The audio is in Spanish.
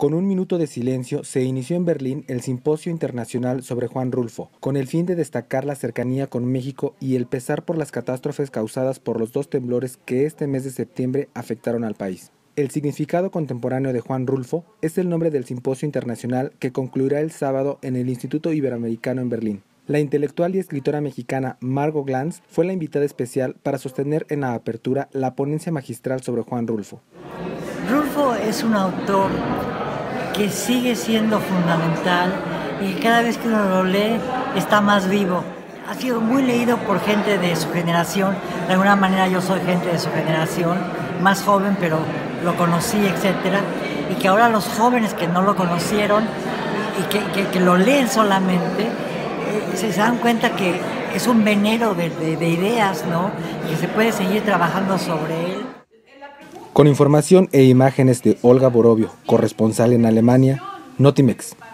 Con un minuto de silencio se inició en Berlín el Simposio Internacional sobre Juan Rulfo, con el fin de destacar la cercanía con México y el pesar por las catástrofes causadas por los dos temblores que este mes de septiembre afectaron al país. El significado contemporáneo de Juan Rulfo es el nombre del simposio internacional que concluirá el sábado en el Instituto Iberoamericano en Berlín. La intelectual y escritora mexicana Margo Glantz fue la invitada especial para sostener en la apertura la ponencia magistral sobre Juan Rulfo. Rulfo es un autor que sigue siendo fundamental y cada vez que uno lo lee está más vivo. Ha sido muy leído por gente de su generación, de alguna manera yo soy gente de su generación, más joven pero lo conocí, etcétera, y que ahora los jóvenes que no lo conocieron y que lo leen solamente, se dan cuenta que es un venero de ideas, ¿no? Y que se puede seguir trabajando sobre él. Con información e imágenes de Olga Borovio, corresponsal en Alemania, Notimex.